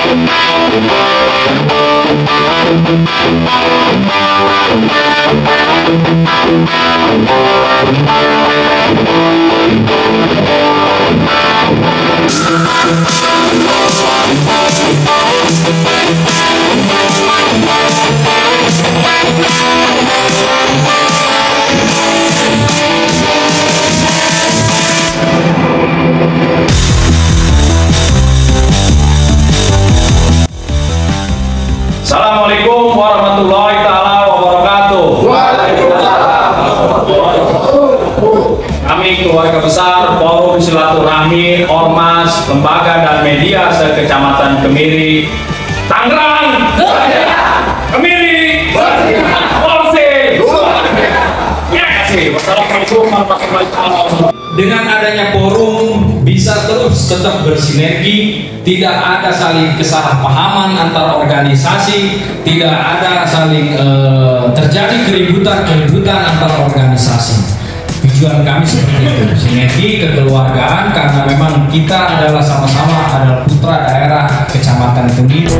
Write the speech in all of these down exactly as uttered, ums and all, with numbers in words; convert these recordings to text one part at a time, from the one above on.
Assalamualaikum warahmatullahi taala wabarakatuh. Kami keluarga besar Forum Silaturahmi Ormas, Lembaga dan Media se-Kecamatan Kemiri, Tangerang, Kemiri, Polsek. Ya kasih. Wassalamualaikum warahmatullahi wabarakatuh. Dengan adanya forum bisa terus tetap bersinergi, tidak ada saling kesalahpahaman antar organisasi, tidak ada saling uh, terjadi keributan-keributan antar organisasi. Tujuan kami seperti itu, sinergi kekeluargaan, karena memang kita adalah sama-sama adalah putra daerah Kecamatan Kemiri.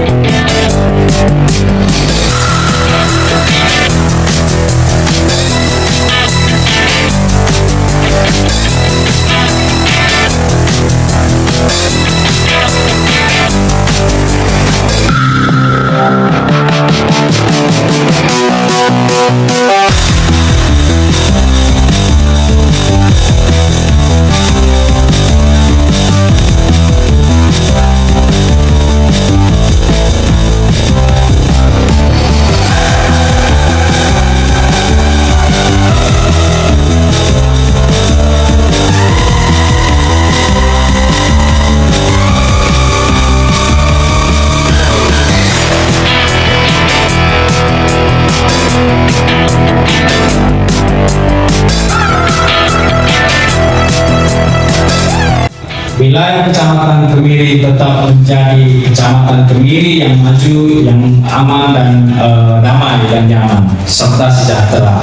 Wilayah Kecamatan Kemiri tetap menjadi Kecamatan Kemiri yang maju, yang aman dan uh, damai dan nyaman serta sejahtera.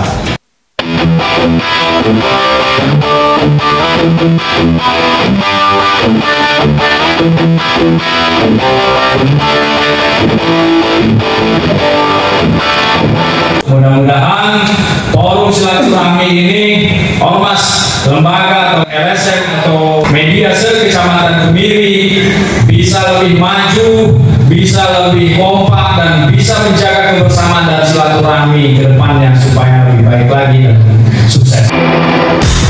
Mudah-mudahan Forum Silaturahmi ini, ormas, lembaga atau L S M atau media se-Kecamatan Kemiri bisa lebih maju, bisa lebih kompak dan bisa menjaga kebersamaan dan silaturahmi ke depannya supaya lebih baik lagi dan sukses.